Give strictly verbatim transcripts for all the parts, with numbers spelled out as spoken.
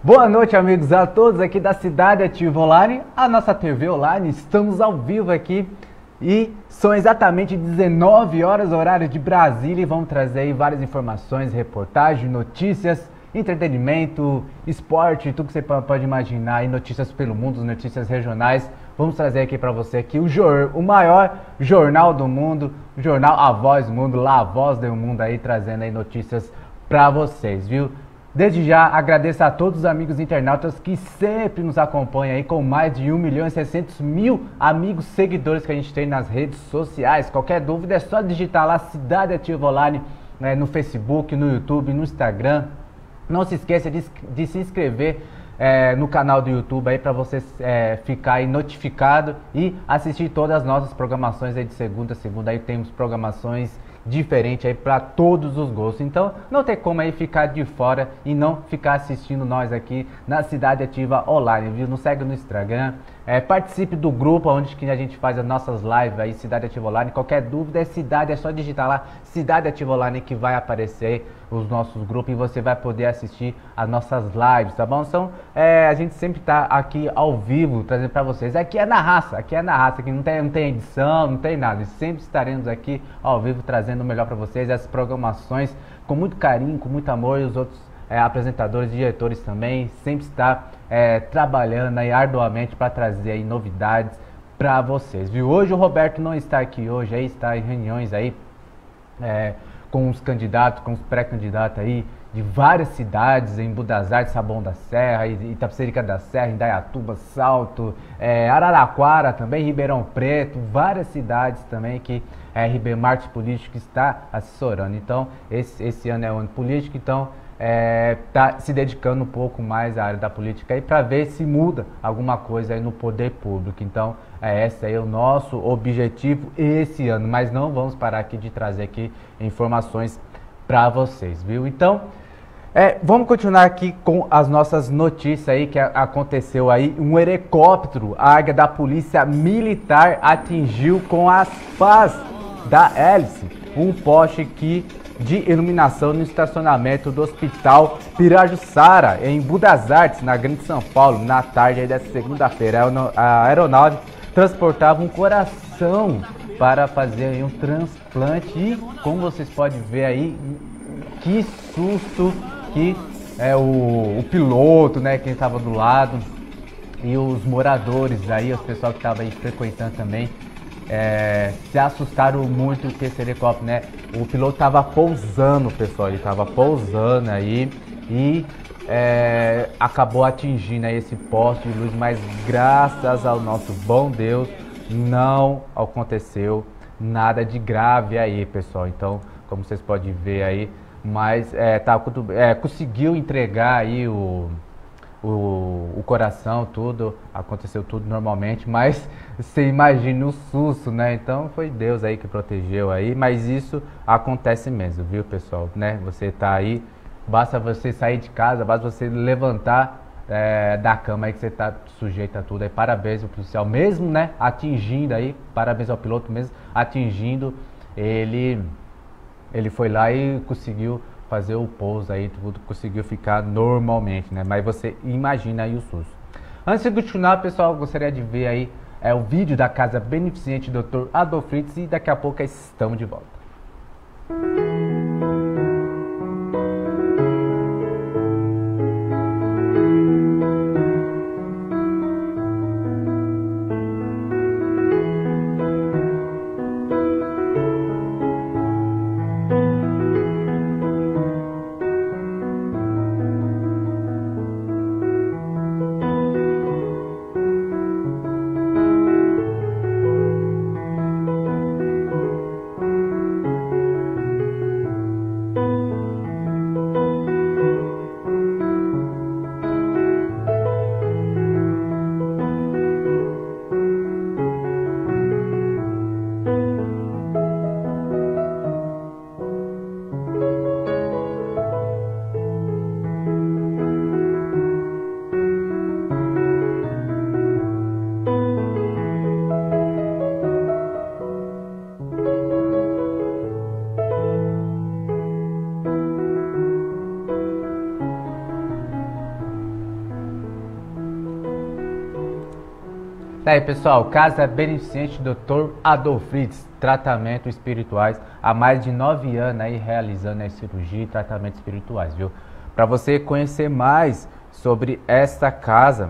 Boa noite, amigos, a todos aqui da Cidade Ativa Online, a nossa T V online. Estamos ao vivo aqui e são exatamente dezenove horas, horário de Brasília, e vamos trazer aí várias informações, reportagens, notícias, entretenimento, esporte, tudo que você pode imaginar, e notícias pelo mundo, notícias regionais. Vamos trazer aqui para você aqui o, jor, o maior jornal do mundo, o jornal A Voz do Mundo, lá a Voz do Mundo aí, trazendo aí notícias para vocês, viu? Desde já agradeço a todos os amigos internautas que sempre nos acompanham aí, com mais de um milhão e seiscentos mil amigos seguidores que a gente tem nas redes sociais. Qualquer dúvida é só digitar lá Cidade Ativa Online, né, no Facebook, no YouTube, no Instagram. Não se esqueça de, de se inscrever é, no canal do YouTube aí para você é, ficar aí notificado e assistir todas as nossas programações aí de segunda a segunda. Aí temos programações diferente aí para todos os gostos, então não tem como aí ficar de fora e não ficar assistindo nós aqui na Cidade Ativa Online, viu? Nos segue no Instagram, é, participe do grupo onde que a gente faz as nossas lives aí, Cidade Ativa Online. Qualquer dúvida é cidade, é só digitar lá Cidade Ativa Online que vai aparecer os nossos grupos e você vai poder assistir as nossas lives, tá bom? Então é, a gente sempre tá aqui ao vivo trazendo para vocês. Aqui é na raça, aqui é na raça, aqui não tem, não tem edição, não tem nada, sempre estaremos aqui ao vivo trazendo o melhor para vocês, essas programações com muito carinho, com muito amor, e os outros é, apresentadores e diretores também sempre está é, trabalhando aí arduamente para trazer aí novidades para vocês, viu? Hoje o Roberto não está aqui hoje, aí está em reuniões aí é, com os candidatos, com os pré-candidatos aí de várias cidades, em Budas Artes, Taboão da Serra, Itapecerica da Serra, Indaiatuba, Salto, é, Araraquara também, Ribeirão Preto, várias cidades também que é, Ribeirão Marketing Político está assessorando. Então esse, esse ano é o ano político, então está é, se dedicando um pouco mais à área da política aí para ver se muda alguma coisa aí no poder público. Então é, esse aí é o nosso objetivo esse ano, mas não vamos parar aqui de trazer aqui informações para vocês, viu? Então É, vamos continuar aqui com as nossas notícias aí que aconteceu aí. Um helicóptero, a águia da polícia militar, atingiu com as pás da hélice um poste que, de iluminação no estacionamento do Hospital Pirajussara, em Budas Artes, na Grande São Paulo, na tarde aí dessa segunda-feira. A aeronave transportava um coração para fazer aí um transplante e, como vocês podem ver aí, que susto que é o, o piloto, né, quem estava do lado, e os moradores aí, os pessoal que estava aí frequentando também, é, se assustaram muito com esse helicóptero, né? O piloto estava pousando, pessoal, ele estava pousando aí e é, acabou atingindo aí esse poste de luz, mas graças ao nosso bom Deus não aconteceu nada de grave aí, pessoal. Então, como vocês podem ver aí, mas é, tá, é, conseguiu entregar aí o, o, o coração, tudo, aconteceu tudo normalmente, mas você imagina o susto, né? Então foi Deus aí que protegeu aí, mas isso acontece mesmo, viu, pessoal, né? Você tá aí, basta você sair de casa, basta você levantar é, da cama aí que você tá sujeito a tudo aí. Parabéns ao policial, mesmo, né, atingindo aí, parabéns ao piloto mesmo, atingindo, ele... Ele foi lá e conseguiu fazer o pouso aí, tudo, conseguiu ficar normalmente, né? Mas você imagina aí o susto. Antes de continuar, pessoal, gostaria de ver aí é, o vídeo da Casa Beneficente doutor Adolf Fritz, e daqui a pouco estamos de volta. Tá aí, pessoal, Casa Beneficente doutor Adolfo Fritz, tratamento espirituais, há mais de nove anos aí realizando a cirurgia e tratamentos espirituais, viu? Para você conhecer mais sobre esta casa,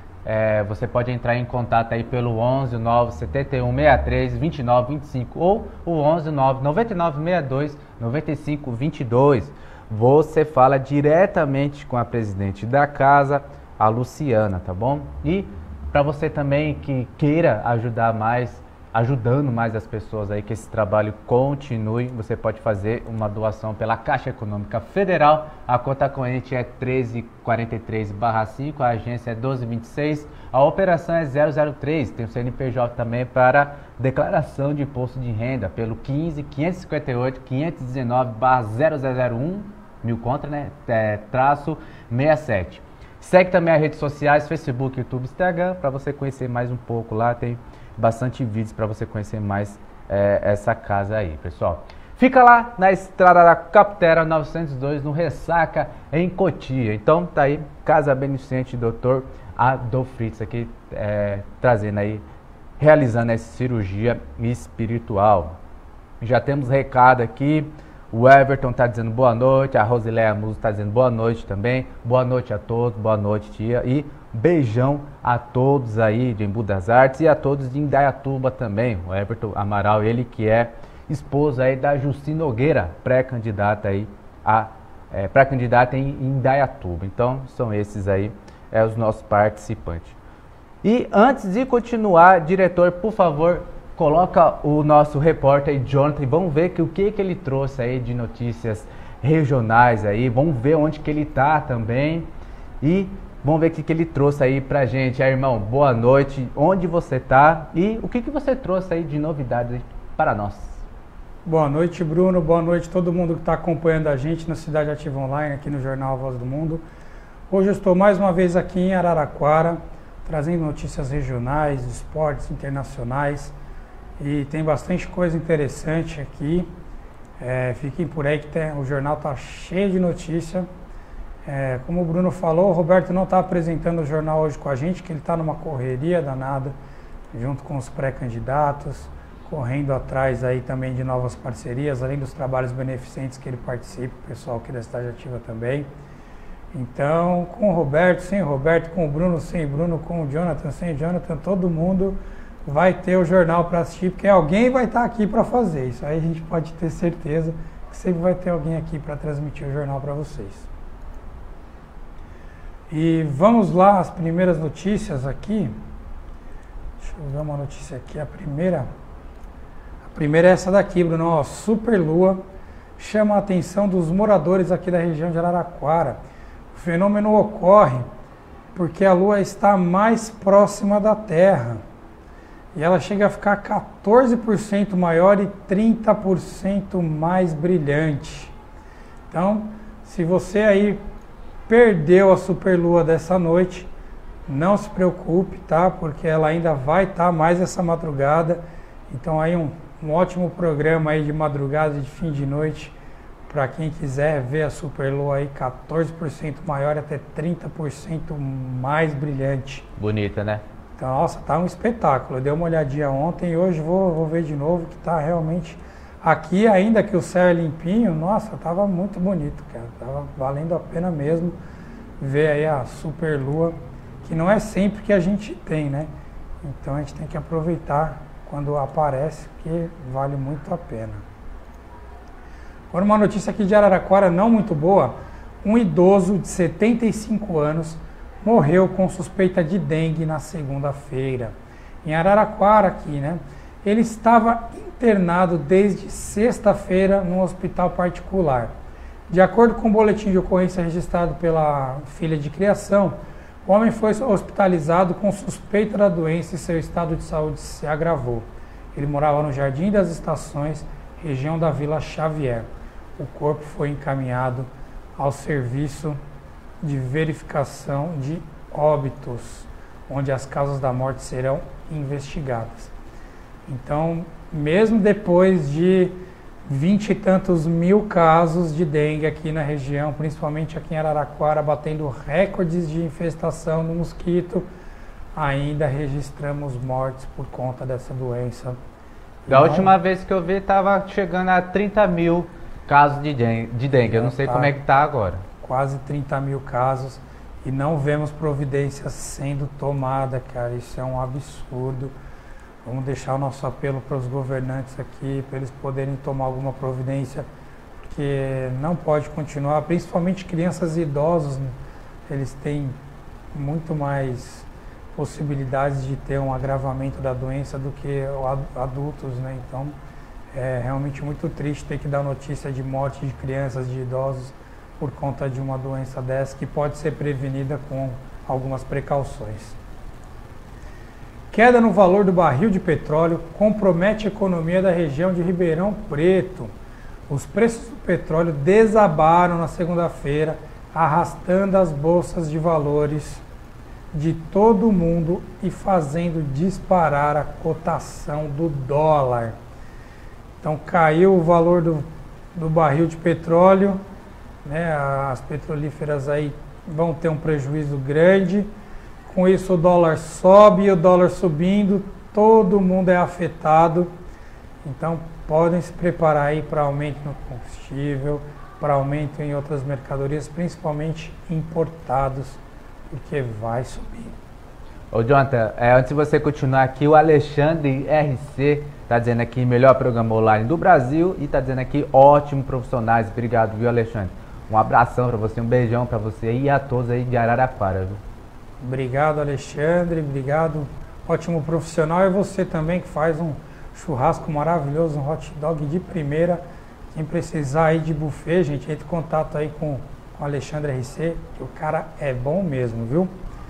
é, você pode entrar em contato aí pelo onze nove sete um seis três dois nove dois cinco ou o onze nove nove nove seis dois nove cinco dois dois. Você fala diretamente com a presidente da casa, a Luciana, tá bom? E para você também que queira ajudar mais, ajudando mais as pessoas aí, que esse trabalho continue, você pode fazer uma doação pela Caixa Econômica Federal. A conta corrente é treze quarenta e três barra cinco, a agência é doze vinte e seis, a operação é zero zero três, tem o C N P J também para declaração de imposto de renda pelo quinze quinhentos e cinquenta e oito quinhentos e dezenove barra zero zero zero um, mil contra, né, é, traço sessenta e sete. Segue também as redes sociais, Facebook, YouTube, Instagram, para você conhecer mais um pouco lá, tem bastante vídeos para você conhecer mais é, essa casa aí, pessoal. Fica lá na estrada da Capitera novecentos e dois, no Ressaca, em Cotia. Então tá aí, Casa Beneficente doutor Adolfo Fritz aqui, é, trazendo aí, realizando essa cirurgia espiritual. Já temos recado aqui. O Everton está dizendo boa noite, a Rosileia Muso está dizendo boa noite também. Boa noite a todos, boa noite, tia. E beijão a todos aí de Embu das Artes e a todos de Indaiatuba também. O Everton Amaral, ele que é esposo aí da Justina Nogueira, pré-candidata aí a é, pré-candidata em Indaiatuba. Então são esses aí é, os nossos participantes. E antes de continuar, diretor, por favor, coloca o nosso repórter Jonathan e vamos ver que, o que, que ele trouxe aí de notícias regionais aí. Vamos ver onde que ele tá também e vamos ver o que, que ele trouxe aí pra gente. Aí, irmão, boa noite, onde você tá e o que, que você trouxe aí de novidades para nós. Boa noite, Bruno, boa noite a todo mundo que está acompanhando a gente na Cidade Ativa Online, aqui no Jornal Voz do Mundo. Hoje eu estou mais uma vez aqui em Araraquara, trazendo notícias regionais, esportes internacionais. E tem bastante coisa interessante aqui. É, fiquem por aí que tem, o jornal está cheio de notícia. É, como o Bruno falou, o Roberto não está apresentando o jornal hoje com a gente, que ele está numa correria danada, junto com os pré-candidatos, correndo atrás aí também de novas parcerias, além dos trabalhos beneficentes que ele participa, o pessoal aqui da Cidade Ativa também. Então, com o Roberto, sem o Roberto, com o Bruno, sem o Bruno, com o Jonathan, sem o Jonathan, todo mundo vai ter o jornal para assistir, porque alguém vai estar aqui para fazer. Isso aí a gente pode ter certeza que sempre vai ter alguém aqui para transmitir o jornal para vocês. E vamos lá, as primeiras notícias aqui. Deixa eu ver uma notícia aqui. A primeira, a primeira é essa daqui, Bruno. Ó, superlua chama a atenção dos moradores aqui da região de Araraquara. O fenômeno ocorre porque a Lua está mais próxima da Terra. E ela chega a ficar quatorze por cento maior e trinta por cento mais brilhante. Então, se você aí perdeu a superlua dessa noite, não se preocupe, tá? Porque ela ainda vai estar mais essa madrugada. Então aí um, um ótimo programa aí de madrugada, de fim de noite, para quem quiser ver a superlua aí quatorze por cento maior e até trinta por cento mais brilhante. Bonita, né? Então, nossa, tá um espetáculo. Eu dei uma olhadinha ontem e hoje vou, vou ver de novo, que tá realmente... Aqui, ainda que o céu é limpinho, nossa, tava muito bonito, cara. Tava valendo a pena mesmo ver aí a superlua, que não é sempre que a gente tem, né? Então a gente tem que aproveitar quando aparece, porque vale muito a pena. Agora uma notícia aqui de Araraquara não muito boa. Um idoso de setenta e cinco anos morreu com suspeita de dengue na segunda-feira. Em Araraquara aqui, né? Ele estava internado desde sexta-feira num hospital particular. De acordo com o boletim de ocorrência registrado pela filha de criação, o homem foi hospitalizado com suspeita da doença e seu estado de saúde se agravou. Ele morava no Jardim das Estações, região da Vila Xavier. O corpo foi encaminhado ao serviço de verificação de óbitos, onde as causas da morte serão investigadas. Então, mesmo depois de vinte e tantos mil casos de dengue aqui na região, principalmente aqui em Araraquara, batendo recordes de infestação do mosquito, ainda registramos mortes por conta dessa doença. Da não... última vez que eu vi, estava chegando a trinta mil casos de dengue. De dengue. Eu não sei tá como é que está agora. Quase trinta mil casos e não vemos providências sendo tomadas, cara. Isso é um absurdo. Vamos deixar o nosso apelo para os governantes aqui, para eles poderem tomar alguma providência, porque não pode continuar, principalmente crianças e idosos, né? Eles têm muito mais possibilidades de ter um agravamento da doença do que adultos, né? Então, é realmente muito triste ter que dar notícia de morte de crianças, de idosos, por conta de uma doença dessa, que pode ser prevenida com algumas precauções. Queda no valor do barril de petróleo compromete a economia da região de Ribeirão Preto. Os preços do petróleo desabaram na segunda-feira, arrastando as bolsas de valores de todo o mundo e fazendo disparar a cotação do dólar. Então caiu o valor do, do barril de petróleo, né? As petrolíferas aí vão ter um prejuízo grande. Com isso o dólar sobe, e o dólar subindo, todo mundo é afetado. Então podem se preparar aí para aumento no combustível, para aumento em outras mercadorias, principalmente importados, porque vai subir. Ô Jonathan, é, antes de você continuar aqui, o Alexandre R C está dizendo aqui, melhor programa online do Brasil, e está dizendo aqui, ótimo profissionais. Obrigado, viu, Alexandre? Um abração para você, um beijão para você e a todos aí de Araraquara, viu? Obrigado, Alexandre, obrigado, ótimo profissional. E você também que faz um churrasco maravilhoso, um hot dog de primeira. Quem precisar aí de buffet, gente, entre em contato aí com o Alexandre R C, que o cara é bom mesmo, viu?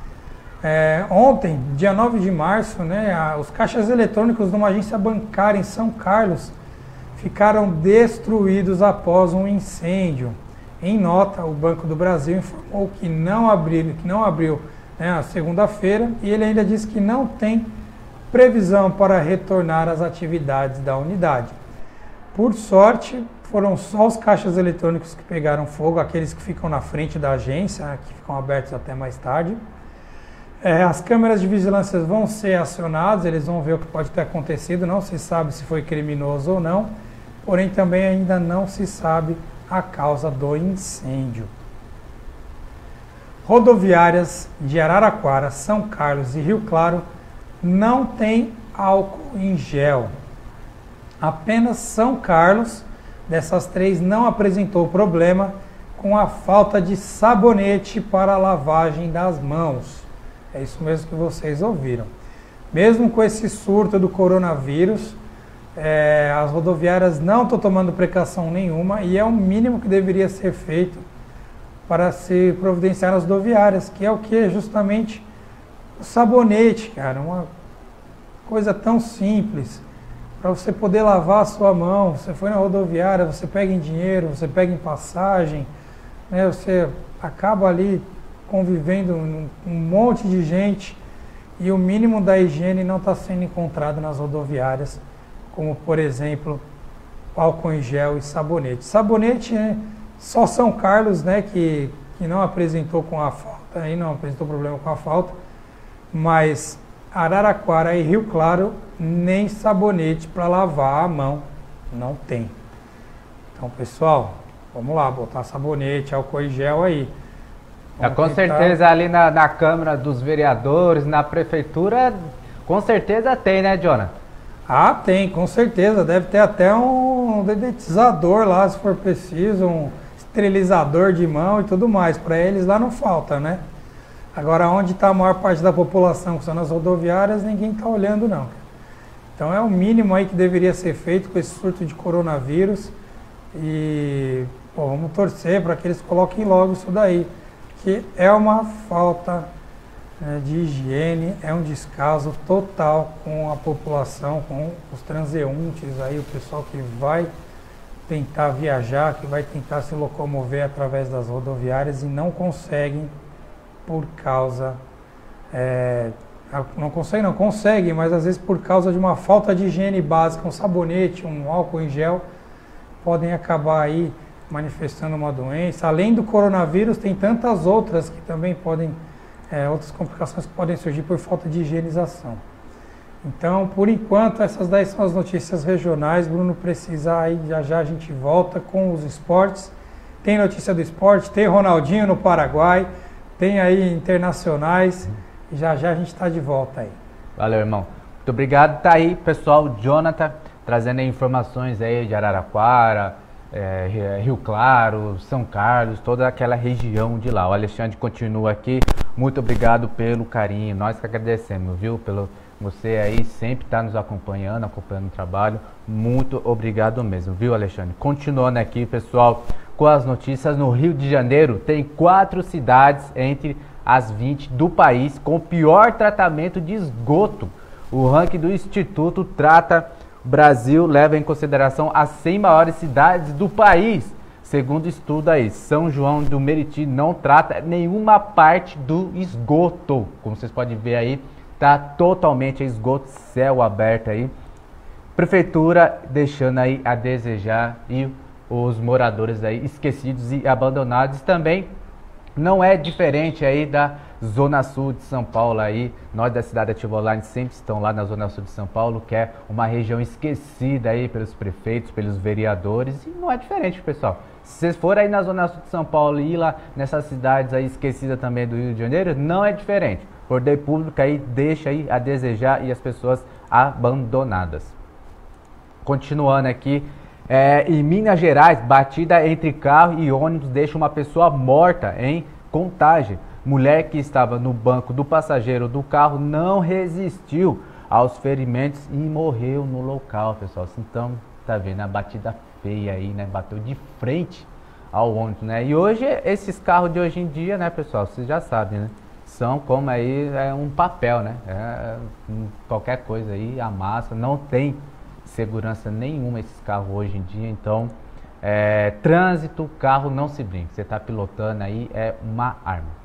É, ontem, dia nove de março, né, a, os caixas eletrônicos de uma agência bancária em São Carlos ficaram destruídos após um incêndio. Em nota, o Banco do Brasil informou que não abriu, que não abriu né, a segunda-feira, e ele ainda disse que não tem previsão para retornar às atividades da unidade. Por sorte, foram só os caixas eletrônicos que pegaram fogo, aqueles que ficam na frente da agência, que ficam abertos até mais tarde. É, as câmeras de vigilância vão ser acionadas, eles vão ver o que pode ter acontecido, não se sabe se foi criminoso ou não, porém também ainda não se sabe a causa do incêndio. Rodoviárias de Araraquara, São Carlos e Rio Claro não tem álcool em gel. Apenas São Carlos, dessas três, não apresentou problema com a falta de sabonete para a lavagem das mãos. É isso mesmo que vocês ouviram. Mesmo com esse surto do coronavírus, é, as rodoviárias não estão tomando precaução nenhuma, e é o mínimo que deveria ser feito para se providenciar nas rodoviárias, que é o que? Justamente o sabonete, cara, uma coisa tão simples, para você poder lavar a sua mão. Você foi na rodoviária, você pega em dinheiro, você pega em passagem, né, você acaba ali convivendo com um monte de gente, e o mínimo da higiene não está sendo encontrado nas rodoviárias, como por exemplo álcool em gel e sabonete. Sabonete, né, só São Carlos, né, que, que não apresentou com a falta, aí não apresentou problema com a falta, mas Araraquara e Rio Claro nem sabonete para lavar a mão não tem. Então pessoal, vamos lá, botar sabonete, álcool em gel aí. É, com certeza ali na, na Câmara dos Vereadores, na Prefeitura, com certeza tem, né, Jonathan? Ah, tem, com certeza. Deve ter até um dedetizador lá, se for preciso, um esterilizador de mão e tudo mais. Para eles lá não falta, né? Agora, onde está a maior parte da população, que são nas rodoviárias, ninguém está olhando, não. Então é o mínimo aí que deveria ser feito com esse surto de coronavírus. E pô, vamos torcer para que eles coloquem logo isso daí, que é uma falta, né, de higiene, é um descaso total com a população, com os transeuntes, aí, o pessoal que vai tentar viajar, que vai tentar se locomover através das rodoviárias e não conseguem por causa, é, não conseguem, não conseguem, mas às vezes por causa de uma falta de higiene básica, um sabonete, um álcool em gel, podem acabar aí manifestando uma doença. Além do coronavírus, tem tantas outras que também podem é, outras complicações que podem surgir por falta de higienização. Então, por enquanto, essas daí são as notícias regionais. Bruno, precisar aí, já já a gente volta com os esportes. Tem notícia do esporte, tem Ronaldinho no Paraguai, tem aí internacionais, e já já a gente está de volta aí. Valeu, irmão. Muito obrigado. Tá aí, pessoal, Jonathan, trazendo aí informações aí de Araraquara, é, Rio Claro, São Carlos, toda aquela região de lá. O Alexandre continua aqui. Muito obrigado pelo carinho. Nós que agradecemos, viu? Pelo você aí sempre está nos acompanhando, acompanhando o trabalho. Muito obrigado mesmo, viu, Alexandre? Continuando aqui, pessoal, com as notícias. No Rio de Janeiro, tem quatro cidades entre as vinte do país com pior tratamento de esgoto. O ranking do Instituto Trata Brasil leva em consideração as cem maiores cidades do país. Segundo estudo aí, São João do Meriti não trata nenhuma parte do esgoto. Como vocês podem ver aí, tá totalmente esgoto, céu aberto aí. Prefeitura deixando aí a desejar e os moradores aí esquecidos e abandonados também. Não é diferente aí da Zona Sul de São Paulo aí. Nós da cidade Ativa Online sempre estão lá na Zona Sul de São Paulo, que é uma região esquecida aí pelos prefeitos, pelos vereadores, e não é diferente, pessoal. Se vocês forem aí na Zona Sul de São Paulo e ir lá nessas cidades aí esquecidas também do Rio de Janeiro, não é diferente. O poder público aí deixa aí a desejar e as pessoas abandonadas. Continuando aqui, é, em Minas Gerais, batida entre carro e ônibus deixa uma pessoa morta em Contagem. Mulher que estava no banco do passageiro do carro não resistiu aos ferimentos e morreu no local, pessoal. Então, tá vendo a batida feia aí, né? Bateu de frente ao ônibus, né? E hoje, esses carros de hoje em dia, né, pessoal? Vocês já sabem, né? São como aí, é um papel, né? É, qualquer coisa aí, amassa, não tem segurança nenhuma esses carros hoje em dia. Então, é, trânsito, carro não se brinca. Você tá pilotando aí, é uma arma.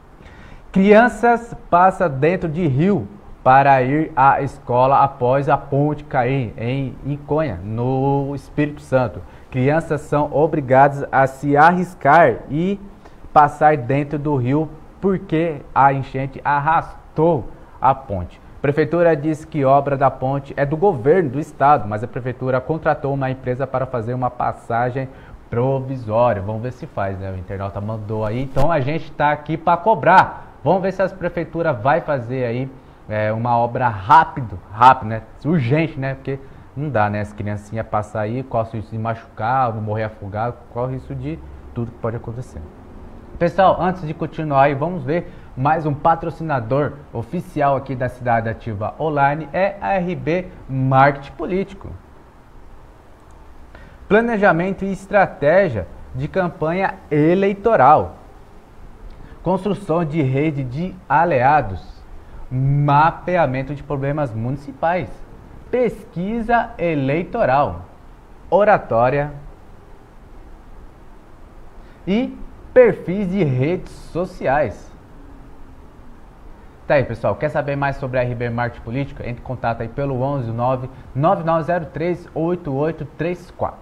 Crianças passam dentro de rio para ir à escola após a ponte cair em Inconha, no Espírito Santo. Crianças são obrigadas a se arriscar e passar dentro do rio porque a enchente arrastou a ponte. A prefeitura disse que a obra da ponte é do governo do estado, mas a prefeitura contratou uma empresa para fazer uma passagem provisória. Vamos ver se faz, né? O internauta mandou aí, então a gente está aqui para cobrar. Vamos ver se as prefeituras vai fazer aí é, uma obra rápido, rápido, né? Urgente, né? Porque não dá, né? As criancinhas passar aí, corre o risco de machucar, morrer afogado, corre isso de tudo que pode acontecer. Pessoal, antes de continuar aí, vamos ver mais um patrocinador oficial aqui da Cidade Ativa Online, é a R B Marketing Político. Planejamento e estratégia de campanha eleitoral. Construção de rede de aliados, mapeamento de problemas municipais, pesquisa eleitoral, oratória e perfis de redes sociais. Tá aí, pessoal, quer saber mais sobre a R B Marketing Política? Entre em contato aí pelo onze nove nove nove zero três oito oito três quatro.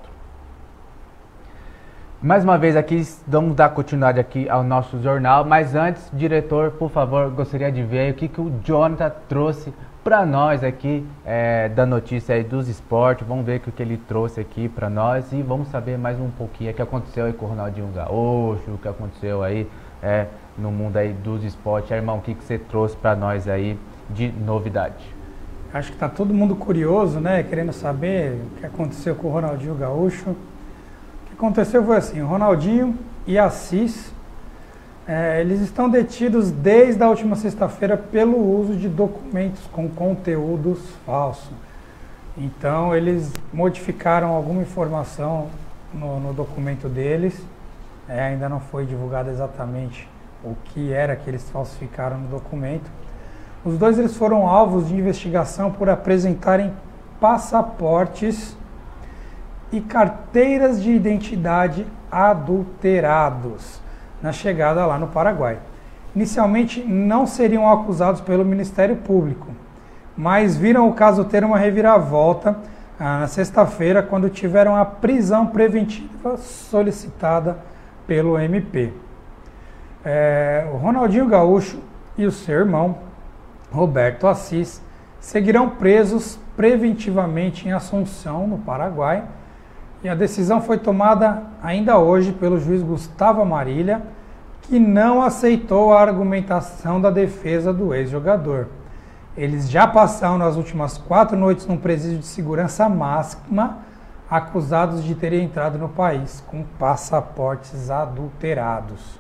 Mais uma vez aqui, vamos dar continuidade aqui ao nosso jornal, mas antes, diretor, por favor, gostaria de ver o que, que o Jonathan trouxe para nós aqui, é, da notícia aí dos esportes. Vamos ver o que, que ele trouxe aqui para nós e vamos saber mais um pouquinho o que aconteceu aí com o Ronaldinho Gaúcho, o que aconteceu aí é, no mundo aí dos esportes. Irmão, o que, que você trouxe para nós aí de novidade? Acho que tá todo mundo curioso, né, querendo saber o que aconteceu com o Ronaldinho Gaúcho. O que aconteceu foi assim, o Ronaldinho e a Assis, é, eles estão detidos desde a última sexta-feira pelo uso de documentos com conteúdos falsos. Então eles modificaram alguma informação no, no documento deles, é, ainda não foi divulgado exatamente o que era que eles falsificaram no documento. Os dois eles foram alvos de investigação por apresentarem passaportes e carteiras de identidade adulterados na chegada lá no Paraguai. Inicialmente não seriam acusados pelo Ministério Público, mas viram o caso ter uma reviravolta ah, na sexta-feira, quando tiveram a prisão preventiva solicitada pelo M P. É, o Ronaldinho Gaúcho e o seu irmão, Roberto Assis, seguirão presos preventivamente em Assunção, no Paraguai, e a decisão foi tomada ainda hoje pelo juiz Gustavo Amarilha, que não aceitou a argumentação da defesa do ex-jogador. Eles já passaram nas últimas quatro noites num presídio de segurança máxima, acusados de terem entrado no país com passaportes adulterados.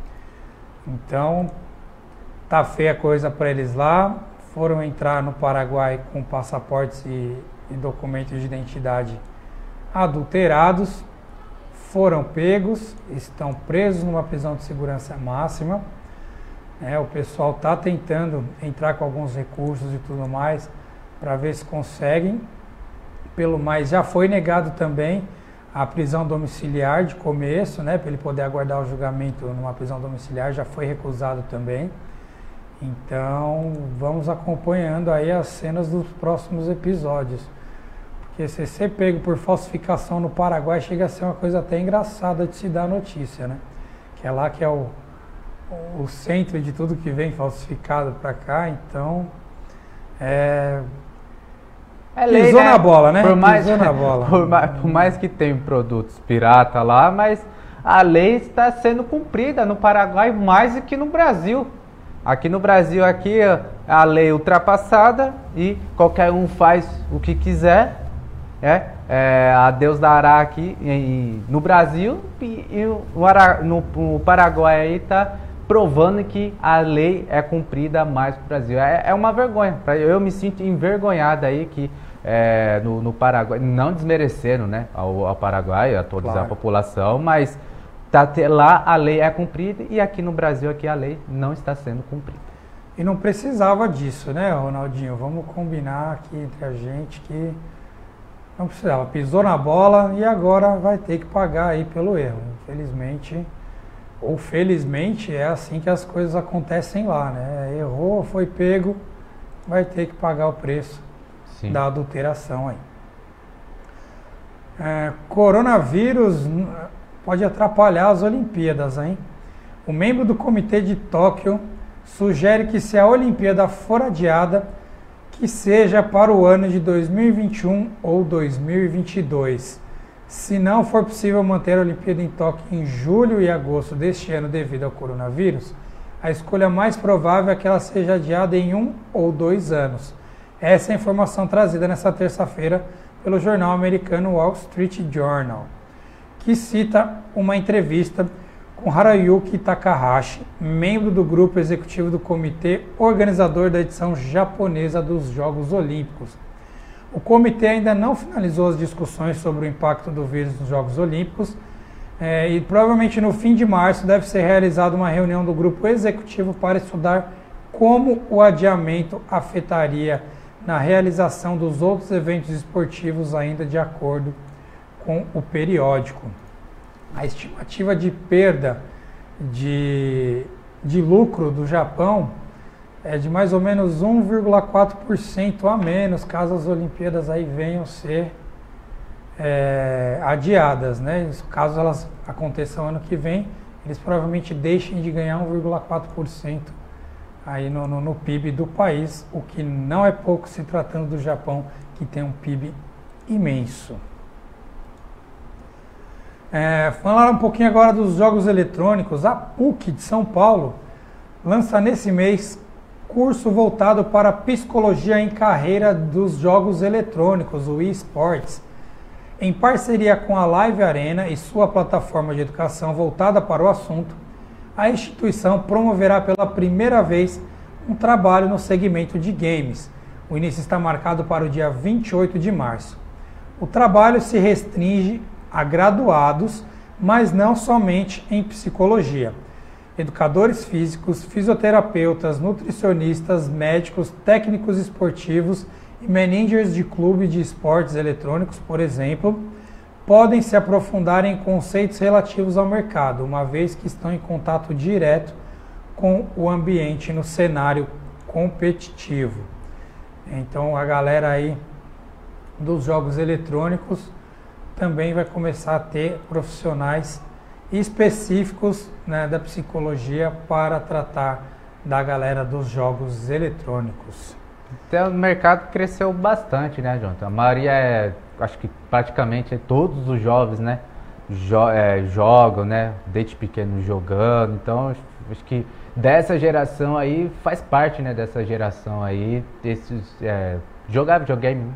Então, tá feia a coisa para eles lá. Foram entrar no Paraguai com passaportes e, e documentos de identidade adulterados, foram pegos, estão presos numa prisão de segurança máxima. É, o pessoal está tentando entrar com alguns recursos e tudo mais para ver se conseguem. Pelo mais, já foi negado também a prisão domiciliar de começo, né, para ele poder aguardar o julgamento numa prisão domiciliar, já foi recusado também. Então, vamos acompanhando aí as cenas dos próximos episódios. Porque se ser pego por falsificação no Paraguai chega a ser uma coisa até engraçada de se dar notícia, né? Que é lá que é o, o centro de tudo que vem falsificado para cá, então... É... É lei, Pisou né? na bola, né? Por mais, Pisou na bola. Por mais, por mais que tem produtos pirata lá, mas a lei está sendo cumprida no Paraguai mais do que no Brasil. Aqui no Brasil, aqui a lei é ultrapassada e qualquer um faz o que quiser. É, é, a Deus dará aqui em, no Brasil e, e o, Ara, no, o Paraguai aí está provando que a lei é cumprida mais no Brasil. É, é uma vergonha. Eu me sinto envergonhado aí que é, no, no Paraguai, não desmerecendo, né, ao, ao Paraguai, a toda claro. a população, mas tá, lá a lei é cumprida e aqui no Brasil aqui a lei não está sendo cumprida. E não precisava disso, né, Ronaldinho? Vamos combinar aqui entre a gente que não precisava. Pisou na bola e agora vai ter que pagar aí pelo erro. Infelizmente, ou felizmente, é assim que as coisas acontecem lá, né? Errou, foi pego, vai ter que pagar o preço Sim. da adulteração aí. É, coronavírus pode atrapalhar as Olimpíadas, hein? O membro do Comitê de Tóquio sugere que se a Olimpíada for adiada, que seja para o ano de dois mil e vinte e um ou dois mil e vinte e dois. Se não for possível manter a Olimpíada em Tóquio em julho e agosto deste ano devido ao coronavírus, a escolha mais provável é que ela seja adiada em um ou dois anos. Essa é a informação trazida nesta terça-feira pelo jornal americano Wall Street Journal, que cita uma entrevista com Harayuki Takahashi, membro do grupo executivo do comitê organizador da edição japonesa dos Jogos Olímpicos. O comitê ainda não finalizou as discussões sobre o impacto do vírus nos Jogos Olímpicos é, e provavelmente no fim de março deve ser realizada uma reunião do grupo executivo para estudar como o adiamento afetaria na realização dos outros eventos esportivos ainda de acordo com o periódico. A estimativa de perda de, de lucro do Japão é de mais ou menos um vírgula quatro por cento a menos caso as Olimpíadas aí venham ser é, adiadas, né? Caso elas aconteçam ano que vem, eles provavelmente deixem de ganhar um vírgula quatro por cento aí no, no, no P I B do país, o que não é pouco se tratando do Japão, que tem um P I B imenso. É, falar um pouquinho agora dos jogos eletrônicos. A P U C de São Paulo lança nesse mês curso voltado para a psicologia em carreira dos jogos eletrônicos, o eSports. Em parceria com a Live Arena e sua plataforma de educação voltada para o assunto, a instituição promoverá pela primeira vez um trabalho no segmento de games. O início está marcado para o dia vinte e oito de março. O trabalho se restringe a graduados, mas não somente em psicologia. Educadores físicos, fisioterapeutas, nutricionistas, médicos, técnicos esportivos e managers de clube de esportes eletrônicos, por exemplo, podem se aprofundar em conceitos relativos ao mercado, uma vez que estão em contato direto com o ambiente no cenário competitivo. Então a galera aí dos jogos eletrônicos também vai começar a ter profissionais específicos, né, da psicologia para tratar da galera dos jogos eletrônicos. Então, o mercado cresceu bastante, né, Jonathan? A maioria é, acho que praticamente todos os jovens, né, jo é, jogam, né, desde pequeno jogando. Então, acho que dessa geração aí, faz parte, né, dessa geração aí, desses, é, jogar videogame, né?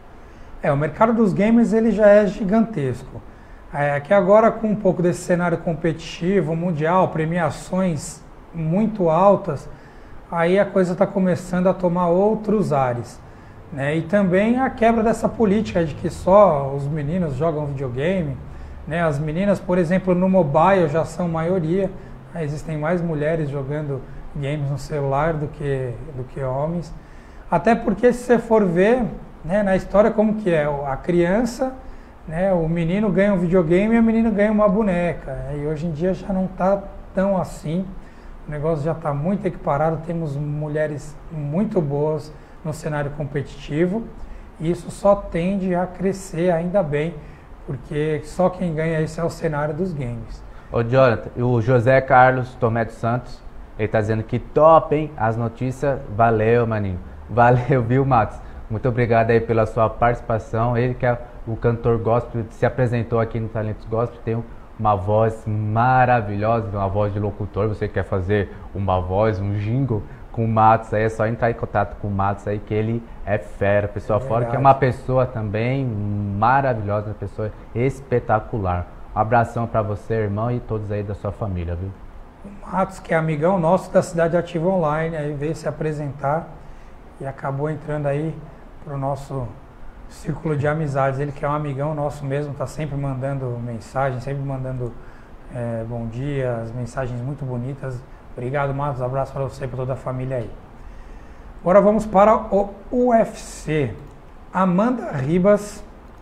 É, o mercado dos games, ele já é gigantesco. É, que agora, com um pouco desse cenário competitivo, mundial, premiações muito altas, aí a coisa está começando a tomar outros ares, né? E também a quebra dessa política de que só os meninos jogam videogame, né? As meninas, por exemplo, no mobile já são maioria, né? Existem mais mulheres jogando games no celular do que, do que homens. Até porque, se você for ver, né, na história como que é, a criança, né, o menino ganha um videogame e a menina ganha uma boneca, né? E hoje em dia já não está tão assim. O negócio já está muito equiparado, temos mulheres muito boas no cenário competitivo e isso só tende a crescer, ainda bem, porque só quem ganha isso é o cenário dos games. Ô Jonathan, o José Carlos Tomé dos Santos, ele tá dizendo que top, hein, as notícias. Valeu, maninho. Valeu, viu, Matos? Muito obrigado aí pela sua participação. Ele que é o cantor gospel, se apresentou aqui no Talentos Gospel, tem um uma voz maravilhosa, uma voz de locutor. Você quer fazer uma voz, um jingle com o Matos, aí é só entrar em contato com o Matos aí, que ele é fera. Pessoa é fora, que é uma pessoa também maravilhosa, uma pessoa espetacular. Um abração para você, irmão, e todos aí da sua família, viu? O Matos, que é amigão nosso da Cidade Ativa Online, aí veio se apresentar e acabou entrando aí pro nosso círculo de amizades. Ele que é um amigão nosso mesmo, está sempre mandando mensagens, sempre mandando é, bom dia, as mensagens muito bonitas. Obrigado, Matos, abraço para você e para toda a família aí. Agora vamos para o U F C. Amanda Ribas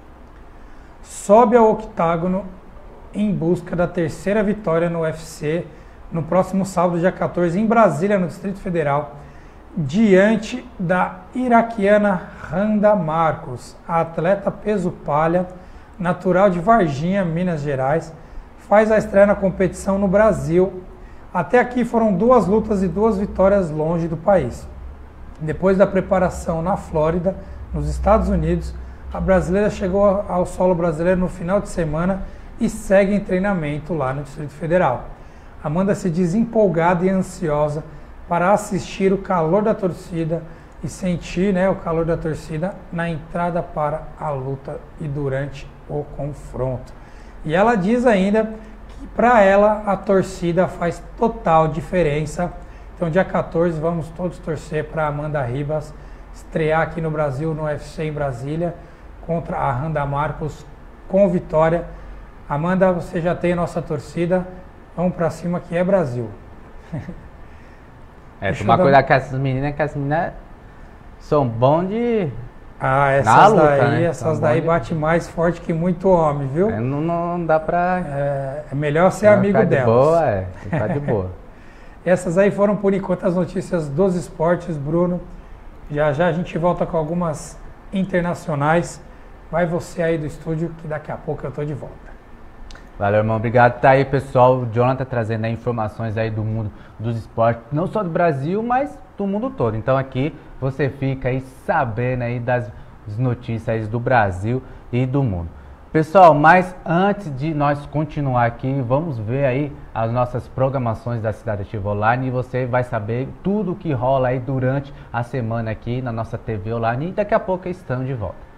sobe ao octágono em busca da terceira vitória no U F C no próximo sábado, dia quatorze, em Brasília, no Distrito Federal, diante da iraquiana Randa Marcos. A atleta peso palha, natural de Varginha, Minas Gerais, faz a estreia na competição no Brasil. Até aqui foram duas lutas e duas vitórias longe do país. Depois da preparação na Flórida, nos Estados Unidos, a brasileira chegou ao solo brasileiro no final de semana e segue em treinamento lá no Distrito Federal. Amanda se diz empolgada e ansiosa para assistir o calor da torcida e sentir, né, o calor da torcida na entrada para a luta e durante o confronto. E ela diz ainda que para ela a torcida faz total diferença. Então, dia quatorze, vamos todos torcer para Amanda Ribas estrear aqui no Brasil, no U F C em Brasília, contra a Randa Marcos, com vitória. Amanda, você já tem a nossa torcida, vamos para cima que é Brasil. É, tomar dar... cuidado com essas meninas, que as meninas são bons de... Ah, essas luta, daí, né? essas daí de... bate mais forte que muito homem, viu? É, não, não dá pra... É, é melhor ser é, amigo delas. De boa, é, ficar de boa. Essas aí foram, por enquanto, as notícias dos esportes, Bruno. Já já a gente volta com algumas internacionais. Vai você aí do estúdio, que daqui a pouco eu tô de volta. Valeu, irmão. Obrigado. Tá aí, pessoal. O Jonathan trazendo aí informações aí do mundo dos esportes, não só do Brasil, mas do mundo todo. Então aqui você fica aí sabendo aí das notícias aí do Brasil e do mundo. Pessoal, mas antes de nós continuar aqui, vamos ver aí as nossas programações da Cidade Ativa Online e você vai saber tudo o que rola aí durante a semana aqui na nossa T V Online e daqui a pouco estamos de volta.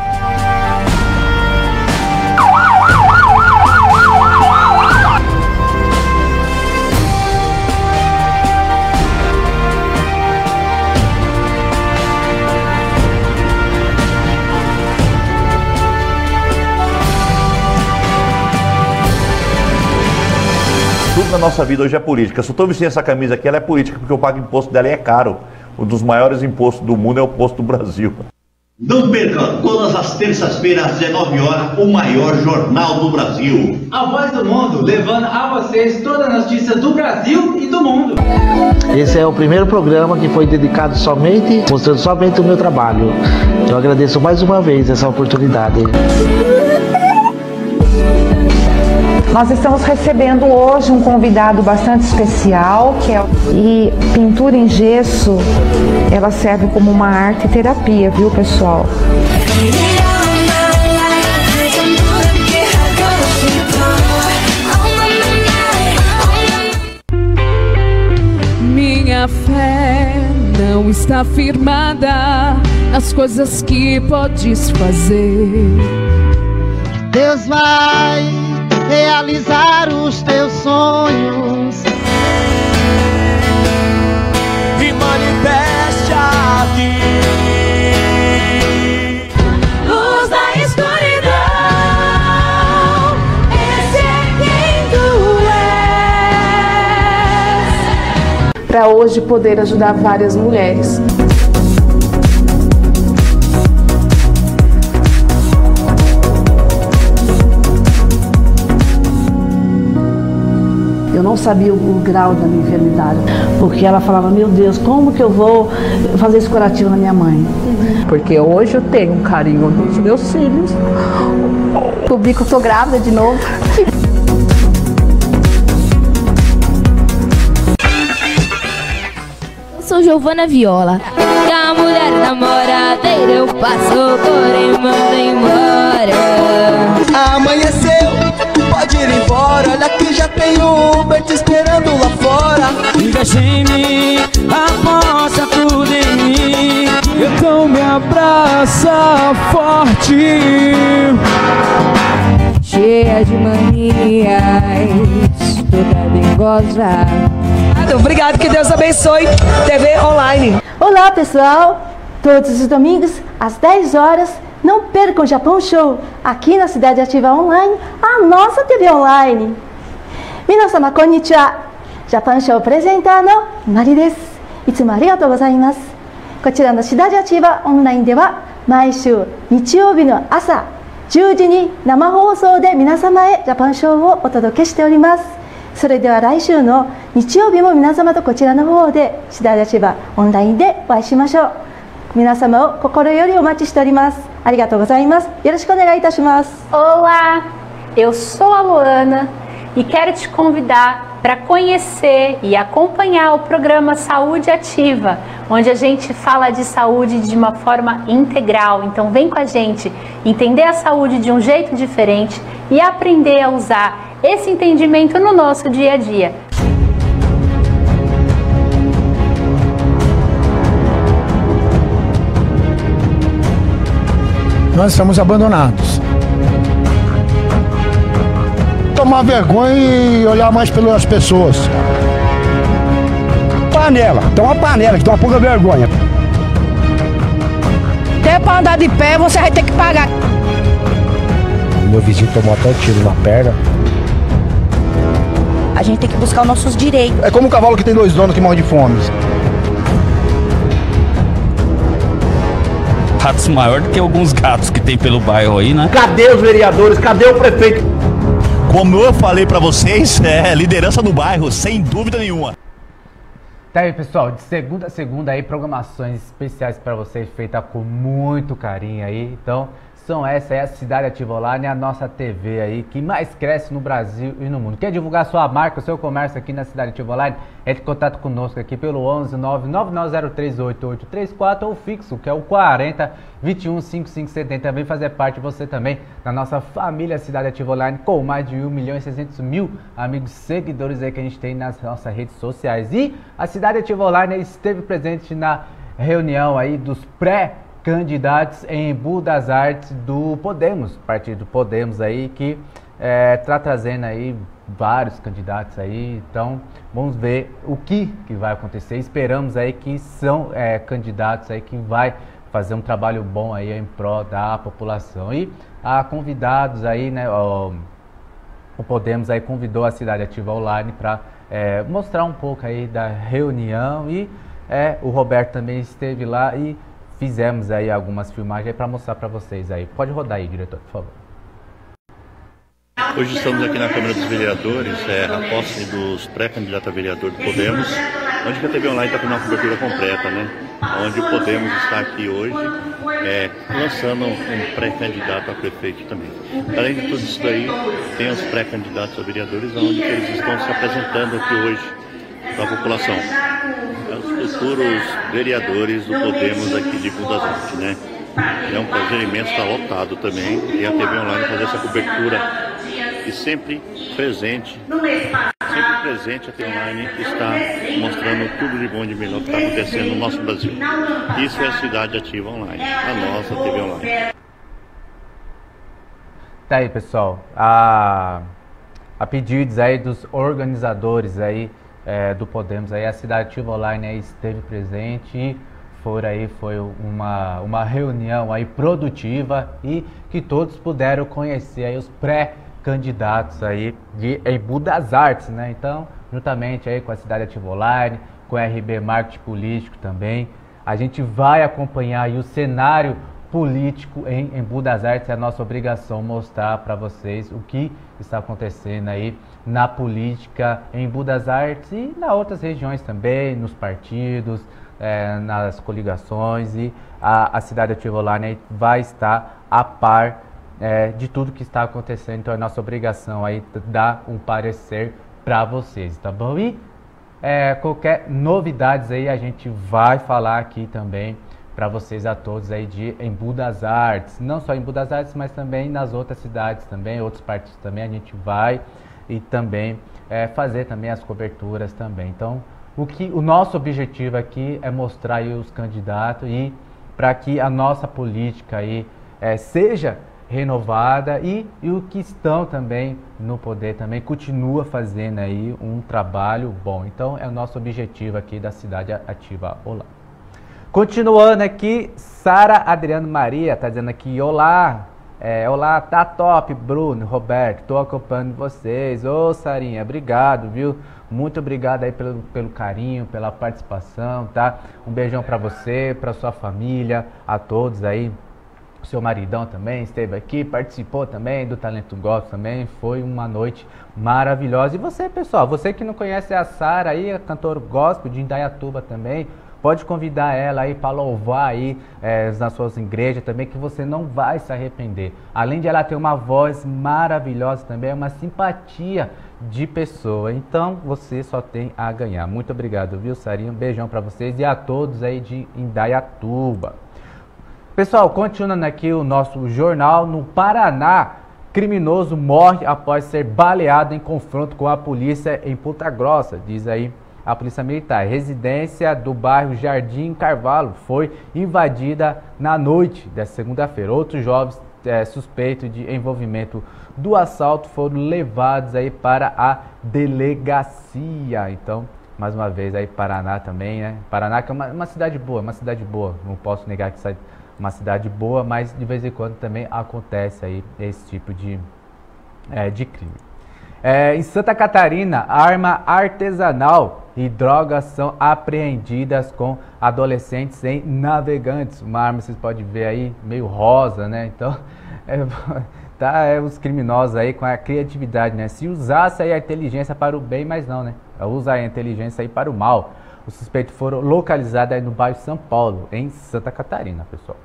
Tudo na nossa vida hoje é política. Se eu estou vestindo essa camisa aqui, ela é política porque eu pago imposto dela e é caro. Um dos maiores impostos do mundo é o imposto do Brasil. Não perca, todas as terças-feiras, às dezenove horas, o maior jornal do Brasil. A Voz do Mundo, levando a vocês todas as notícias do Brasil e do mundo. Esse é o primeiro programa que foi dedicado somente, mostrando somente o meu trabalho. Eu agradeço mais uma vez essa oportunidade. Nós estamos recebendo hoje um convidado bastante especial, que é e pintura em gesso, ela serve como uma arte terapia, viu, pessoal? Minha fé não está firmada nas coisas que podes fazer. Deus vai realizar os teus sonhos e manifeste aqui. Luz da escuridão, esse é quem tu és. Para hoje poder ajudar várias mulheres. Eu não sabia o, o grau da minha enfermidade, porque ela falava, meu Deus, como que eu vou fazer esse curativo na minha mãe? Porque hoje eu tenho um carinho dos meus filhos. Descobri que eu tô grávida de novo. Eu sou Giovana Viola. E a mulher namoradeira eu passo, porém manda embora. Amanheceu, pode ir embora. Olha que já tem um Uber te esperando lá fora. Investe em mim, aposta tudo em mim. Então me abraça forte, cheia de manias, toda dengosa. Obrigado, que Deus abençoe. T V Online. Olá, pessoal. Todos os domingos, às dez horas, não percam o Japão Show, aqui na Cidade Ativa Online, a nossa T V Online. Minasama, konnichiwa. Japão Show apresentado, Mari desu. Itsumo arigatou gozaimasu. こちらのシダジアチバオンラインでは毎週日曜日の朝じゅうじに生放送で皆様へジャパンショーをお届けしております。それでは来週の日曜日も皆様とこちらの方でシダジアチバオンラインでお会いしましょう。皆様を心よりお待ちしております。ありがとうございます。よろしくお願いいたします。 Olá, eu sou a Luana e quero te convidar para conhecer e acompanhar o programa Saúde Ativa, onde a gente fala de saúde de uma forma integral. Então vem com a gente entender a saúde de um jeito diferente e aprender a usar esse entendimento no nosso dia a dia. Nós estamos abandonados. Tomar vergonha e olhar mais pelas pessoas. Panela, tem uma panela que tem uma pouca vergonha. Até para andar de pé você vai ter que pagar. Meu vizinho tomou até um tiro na perna. A gente tem que buscar os nossos direitos. É como um cavalo que tem dois donos que morre de fome. Ratos maior do que alguns gatos que tem pelo bairro aí, né? Cadê os vereadores? Cadê o prefeito? Como eu falei pra vocês, é liderança do bairro, sem dúvida nenhuma. Tá aí, pessoal, de segunda a segunda aí, programações especiais pra vocês, feitas com muito carinho aí. Então, são essa aí, a Cidade Ativa Online, a nossa T V aí, que mais cresce no Brasil e no mundo. Quer divulgar sua marca, o seu comércio aqui na Cidade Ativa Online? Entre em contato conosco aqui pelo onze nove nove nove zero três oito oito três quatro ou fixo, que é o quarenta, vinte e um, cinquenta e cinco setenta. Vem fazer parte você também da nossa família Cidade Ativa Online, com mais de um milhão e seiscentos mil amigos seguidores aí que a gente tem nas nossas redes sociais. E a Cidade Ativa Online esteve presente na reunião aí dos pré candidatos em Embu das Artes do Podemos, partido Podemos aí, que está trazendo aí vários candidatos aí. Então vamos ver o que, que vai acontecer. Esperamos aí que são é, candidatos aí que vai fazer um trabalho bom aí em prol da população. E a convidados aí, né, ó, o Podemos aí convidou a Cidade Ativa Online para é, mostrar um pouco aí da reunião, e é, o Roberto também esteve lá e fizemos aí algumas filmagens para mostrar para vocês aí. Pode rodar aí, diretor, por favor. Hoje estamos aqui na Câmara dos Vereadores, é, a posse dos pré-candidatos a vereador do Podemos, onde a T V Online está fazendo uma cobertura completa, né? onde o Podemos está aqui hoje, é, lançando um pré-candidato a prefeito também. Além de tudo isso daí, tem os pré-candidatos a vereadores, onde eles estão se apresentando aqui hoje para a população. Os futuros vereadores do Podemos aqui de Budas Artes, né? É um prazer imenso estar lotado também, e a T V Online fazer essa cobertura, e sempre presente, sempre presente a T V Online está mostrando tudo de bom e de melhor que está acontecendo no nosso Brasil. Isso é a Cidade Ativa Online, a nossa T V Online. Tá aí, pessoal, a, a pedidos aí dos organizadores aí é, do Podemos, aí a Cidade Ativa Online aí esteve presente e for aí, foi uma, uma reunião aí produtiva e que todos puderam conhecer aí os pré-candidatos aí de Embu das Artes, né? Então, juntamente aí com a Cidade Ativa Online, com a R B Marketing Político também, a gente vai acompanhar aí o cenário político em Embu das Artes. É a nossa obrigação mostrar para vocês o que está acontecendo aí na política em Embu das Artes e nas outras regiões também, nos partidos, É, nas coligações, e a, a Cidade Ativa Online vai estar a par é, de tudo que está acontecendo. Então é nossa obrigação aí dar um parecer para vocês, tá bom? E é, qualquer novidades aí a gente vai falar aqui também para vocês a todos aí de Embu das Artes, não só em Embu das Artes, mas também nas outras cidades também, outros partidos também a gente vai e também é, fazer também as coberturas também. Então O, que, o nosso objetivo aqui é mostrar aí os candidatos e para que a nossa política aí é, seja renovada e, e o que estão também no poder também continua fazendo aí um trabalho bom. Então é o nosso objetivo aqui da Cidade Ativa Online. Continuando aqui, Sara Adriano Maria está dizendo aqui, olá, é, olá, tá top, Bruno, Roberto, tô acompanhando vocês. Ô, Sarinha, obrigado, viu? Muito obrigado aí pelo, pelo carinho, pela participação, tá? Um beijão pra você, pra sua família, a todos aí. O seu maridão também esteve aqui, participou também do Talento Gospel também. Foi uma noite maravilhosa. E você, pessoal, você que não conhece a Sara aí, a cantora gospel de Indaiatuba também, pode convidar ela aí para louvar aí é, nas suas igrejas também, que você não vai se arrepender. Além de ela ter uma voz maravilhosa também, é uma simpatia de pessoa. Então você só tem a ganhar. Muito obrigado, viu, Sarinha? Um beijão para vocês e a todos aí de Indaiatuba. Pessoal, continuando aqui o nosso jornal, no Paraná, criminoso morre após ser baleado em confronto com a polícia em Ponta Grossa, diz aí a Polícia Militar. Residência do bairro Jardim Carvalho foi invadida na noite desta segunda-feira. Outros jovens é, suspeitos de envolvimento do assalto foram levados aí para a delegacia. Então, mais uma vez aí Paraná também, né? Paraná que é uma, uma cidade boa, uma cidade boa. Não posso negar que é uma cidade boa, mas de vez em quando também acontece aí esse tipo de, é, de crime. É, em Santa Catarina, arma artesanal e drogas são apreendidas com adolescentes em Navegantes. Uma arma, vocês podem ver aí, meio rosa, né? Então, é, tá, é, os criminosos aí com a criatividade, né? Se usasse aí a inteligência para o bem, mas não, né? Usa a inteligência aí para o mal. Os suspeitos foram localizados aí no bairro São Paulo, em Santa Catarina, pessoal.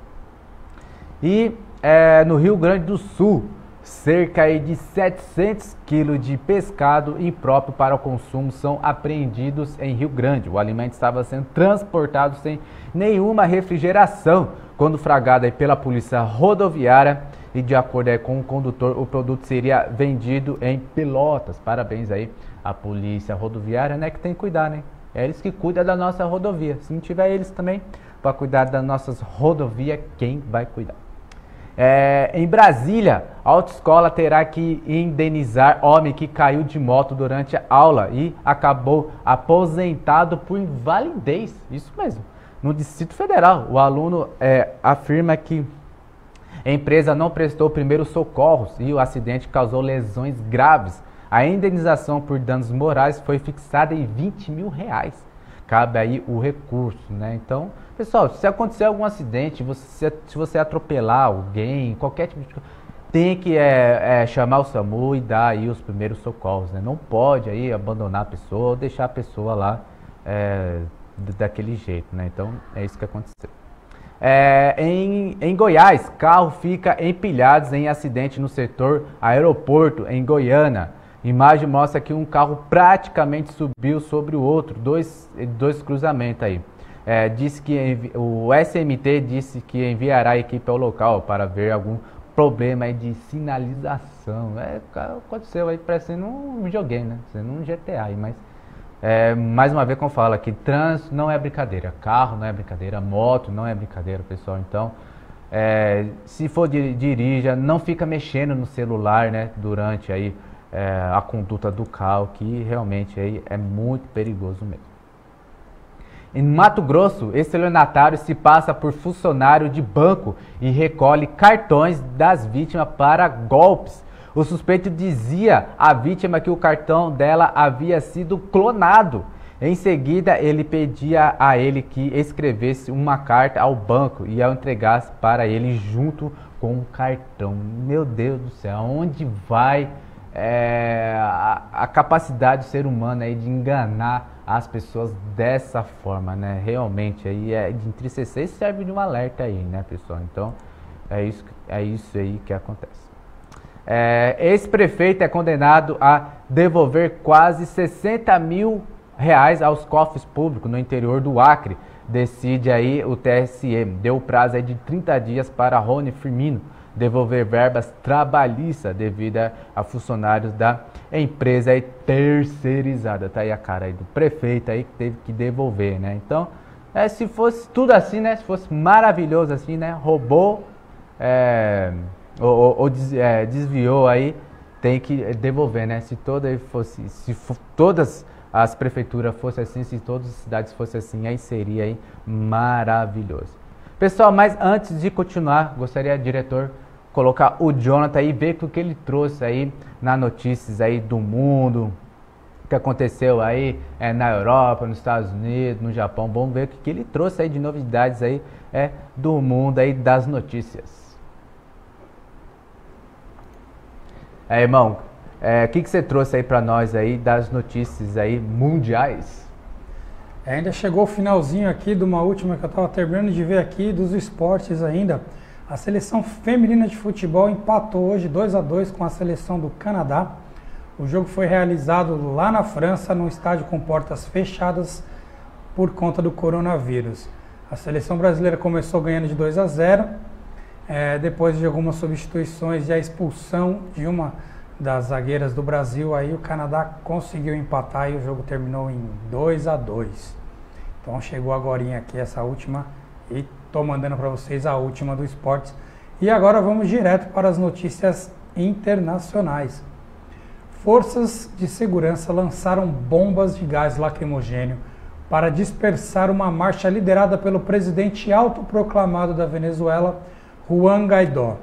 E é, no Rio Grande do Sul, cerca aí de setecentos quilos de pescado impróprio para o consumo são apreendidos em Rio Grande. O alimento estava sendo transportado sem nenhuma refrigeração quando flagrado aí pela polícia rodoviária e, de acordo aí com o condutor, o produto seria vendido em Pelotas. Parabéns aí à polícia rodoviária, né, que tem que cuidar, né? É eles que cuidam da nossa rodovia. Se não tiver eles também para cuidar das nossas rodovias, quem vai cuidar? É, em Brasília, a autoescola terá que indenizar homem que caiu de moto durante a aula e acabou aposentado por invalidez. Isso mesmo. No Distrito Federal, o aluno é, afirma que a empresa não prestou primeiros socorros e o acidente causou lesões graves. A indenização por danos morais foi fixada em vinte mil reais. Cabe aí o recurso, né? Então, pessoal, se acontecer algum acidente, você, se você atropelar alguém, qualquer tipo de coisa, tem que é, é, chamar o SAMU e dar aí os primeiros socorros, né? Não pode aí abandonar a pessoa ou deixar a pessoa lá é, daquele jeito, né? Então é isso que aconteceu. É, em, em Goiás, carro fica empilhado em acidente no setor aeroporto em Goiânia. Imagem mostra que um carro praticamente subiu sobre o outro, dois, dois cruzamentos aí. É, disse que o S M T disse que enviará a equipe ao local para ver algum problema aí de sinalização. É, aconteceu aí parecendo um videogame, né? Sendo um G T A aí, mas é, mais uma vez como fala que trânsito não é brincadeira, carro não é brincadeira, moto não é brincadeira, pessoal. Então, é, se for dir, dirija, não fica mexendo no celular, né? Durante aí é, a conduta do carro, que realmente aí é muito perigoso mesmo. Em Mato Grosso, estelionatário se passa por funcionário de banco e recolhe cartões das vítimas para golpes. O suspeito dizia à vítima que o cartão dela havia sido clonado. Em seguida, ele pedia a ele que escrevesse uma carta ao banco e a entregasse para ele junto com o cartão. Meu Deus do céu, aonde vai é, a, a capacidade do ser humano aí de enganar as pessoas dessa forma, né? Realmente aí é de entristecer e serve de um alerta aí, né, pessoal? Então é isso, é isso aí que acontece. É, esse prefeito é condenado a devolver quase sessenta mil reais aos cofres públicos no interior do Acre. Decide aí o T S E. Deu prazo aí de trinta dias para Rony Firmino devolver verbas trabalhistas devido a, a funcionários da empresa aí terceirizada. Tá aí a cara aí do prefeito aí que teve que devolver, né? Então, é, se fosse tudo assim, né? Se fosse maravilhoso assim, né? Roubou, é, ou, ou, ou des, é, desviou aí, tem que devolver, né? Se toda fosse, se for, todas as prefeituras fossem assim, se todas as cidades fossem assim, aí seria aí maravilhoso. Pessoal, mas antes de continuar, gostaria, diretor, colocar o Jonathan aí, ver o que ele trouxe aí nas notícias aí do mundo, o que aconteceu aí é, na Europa, nos Estados Unidos, no Japão. Vamos ver o que ele trouxe aí de novidades aí é, do mundo aí das notícias. É, irmão, é, o que, que você trouxe aí para nós aí das notícias aí mundiais? É, ainda chegou o finalzinho aqui de uma última que eu estava terminando de ver aqui, dos esportes ainda. A seleção feminina de futebol empatou hoje dois a dois com a seleção do Canadá. O jogo foi realizado lá na França, num estádio com portas fechadas por conta do coronavírus. A seleção brasileira começou ganhando de dois a zero, é, depois de algumas substituições e a expulsão de uma das zagueiras do Brasil, aí o Canadá conseguiu empatar e o jogo terminou em dois a dois. Então chegou agorinha aqui essa última e tô mandando para vocês a última do esportes. E agora vamos direto para as notícias internacionais. Forças de segurança lançaram bombas de gás lacrimogêneo para dispersar uma marcha liderada pelo presidente autoproclamado da Venezuela, Juan Guaidó.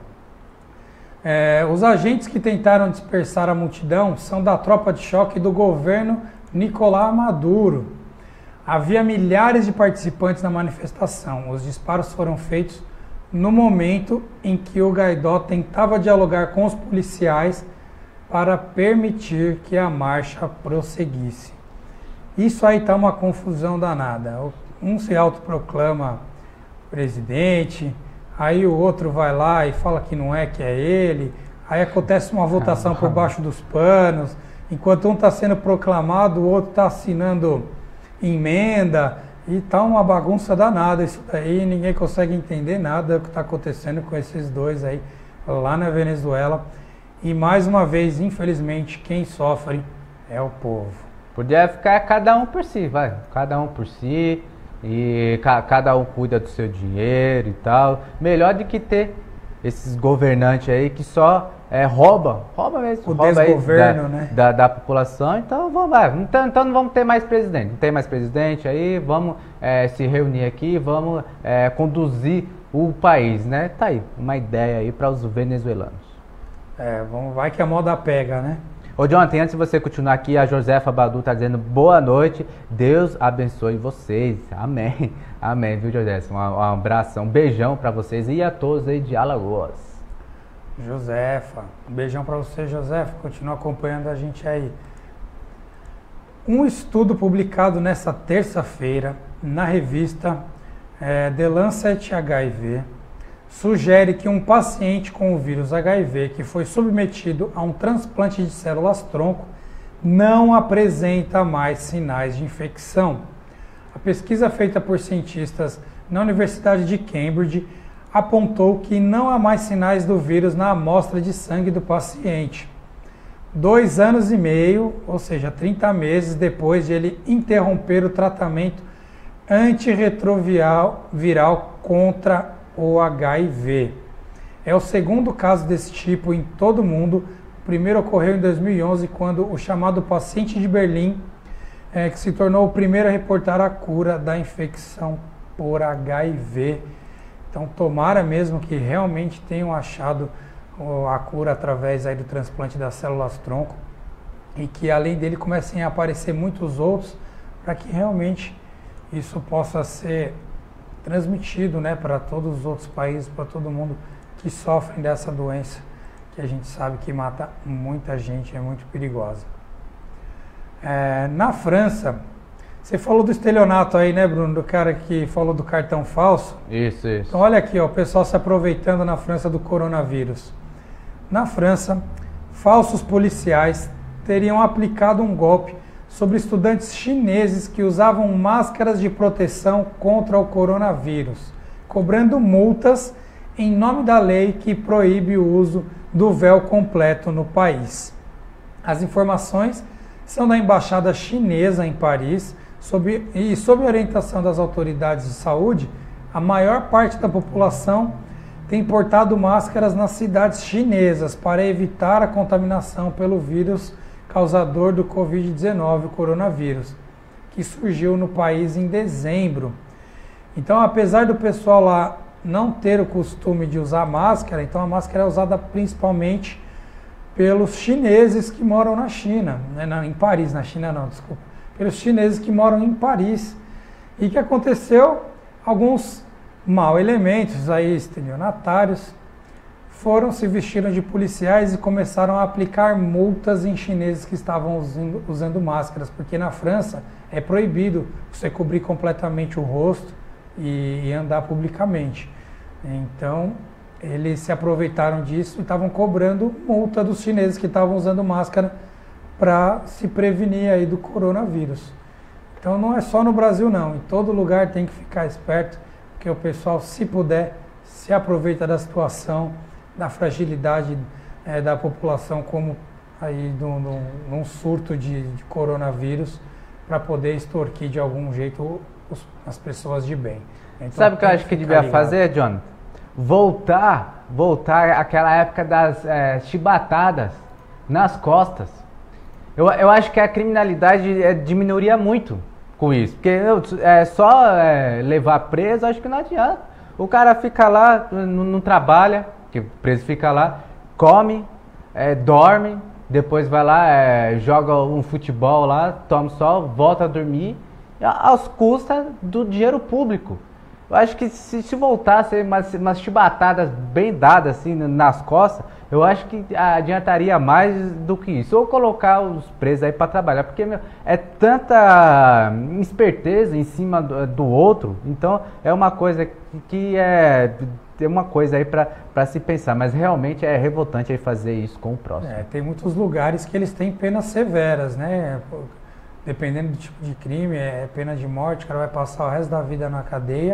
É, os agentes que tentaram dispersar a multidão são da tropa de choque do governo Nicolás Maduro. Havia milhares de participantes na manifestação. Os disparos foram feitos no momento em que o Guaidó tentava dialogar com os policiais para permitir que a marcha prosseguisse. Isso aí tá uma confusão danada. Um se autoproclama presidente, aí o outro vai lá e fala que não é, que é ele. Aí acontece uma votação por baixo dos panos. Enquanto um está sendo proclamado, o outro está assinando emenda. E tá uma bagunça danada isso daí. Ninguém consegue entender nada do que está acontecendo com esses dois aí lá na Venezuela. E mais uma vez, infelizmente, quem sofre é o povo. Podia ficar cada um por si, vai. Cada um por si. E ca cada um cuida do seu dinheiro e tal. Melhor do que ter esses governantes aí que só é, rouba, rouba mesmo, o rouba desgoverno, aí da, né? da, da população. Então vamos lá, então, então não vamos ter mais presidente, não tem mais presidente aí, vamos é, se reunir aqui, vamos é, conduzir o país, né? Tá aí, uma ideia aí para os venezuelanos. É, vamos, vai que a moda pega, né? Ô Jonathan, antes de você continuar aqui, a Josefa Badu tá dizendo boa noite, Deus abençoe vocês, amém, amém, viu Josefa, um, um abraço, um beijão para vocês e a todos aí de Alagoas. Josefa, um beijão para você, Josefa, continua acompanhando a gente aí. Um estudo publicado nessa terça-feira na revista é, The Lancet H I V, sugere que um paciente com o vírus H I V que foi submetido a um transplante de células-tronco não apresenta mais sinais de infecção. A pesquisa feita por cientistas na Universidade de Cambridge apontou que não há mais sinais do vírus na amostra de sangue do paciente. Dois anos e meio, ou seja, trinta meses depois de ele interromper o tratamento antirretroviral viral contra o H I V. É o segundo caso desse tipo em todo o mundo. O primeiro ocorreu em dois mil e onze, quando o chamado paciente de Berlim, é, que se tornou o primeiro a reportar a cura da infecção por H I V. Então, tomara mesmo que realmente tenham achado a cura através aí do transplante das células-tronco e que, além dele, comecem a aparecer muitos outros para que realmente isso possa ser transmitido, né, para todos os outros países, para todo mundo que sofre dessa doença, que a gente sabe que mata muita gente, é muito perigosa. É, na França, você falou do estelionato aí, né, Bruno, do cara que falou do cartão falso? Isso, isso. Então olha aqui, ó, o pessoal se aproveitando na França do coronavírus. Na França, falsos policiais teriam aplicado um golpe sobre estudantes chineses que usavam máscaras de proteção contra o coronavírus, cobrando multas em nome da lei que proíbe o uso do véu completo no país. As informações são da Embaixada Chinesa em Paris, sob, e sob orientação das autoridades de saúde, a maior parte da população tem portado máscaras nas cidades chinesas para evitar a contaminação pelo vírus causador do covid dezenove, o coronavírus, que surgiu no país em dezembro. Então, apesar do pessoal lá não ter o costume de usar máscara, então a máscara é usada principalmente pelos chineses que moram na China, né? Não, em Paris, na China não, desculpa, pelos chineses que moram em Paris. E que aconteceu? Alguns mau elementos aí, estelionatários, foram se vestiram de policiais e começaram a aplicar multas em chineses que estavam usando, usando máscaras, porque na França é proibido você cobrir completamente o rosto e, e andar publicamente. Então, eles se aproveitaram disso e estavam cobrando multa dos chineses que estavam usando máscara para se prevenir aí do coronavírus. Então, não é só no Brasil não, em todo lugar tem que ficar esperto, porque o pessoal, se puder, se aproveita da situação, da fragilidade é, da população, como aí num surto de, de coronavírus, para poder extorquir de algum jeito os, as pessoas de bem. Então, sabe o que eu acho que devia ligado. fazer, John? Voltar, voltar àquela época das é, chibatadas nas costas. Eu, eu acho que a criminalidade é, diminuiria muito com isso, porque eu, é só é, levar preso, acho que não adianta. O cara fica lá, não, não trabalha, que o preso fica lá, come, é, dorme, depois vai lá, é, joga um futebol lá, toma sol, volta a dormir, aos custas do dinheiro público. Eu acho que se, se voltasse umas, umas chibatadas bem dadas assim nas costas, eu acho que adiantaria mais do que isso. Ou colocar os presos aí para trabalhar, porque meu, é tanta esperteza em cima do, do outro, então é uma coisa que, que é... tem uma coisa aí para se pensar, mas realmente é revoltante aí fazer isso com o próximo. É, tem muitos lugares que eles têm penas severas, né? Dependendo do tipo de crime, é pena de morte, o cara vai passar o resto da vida na cadeia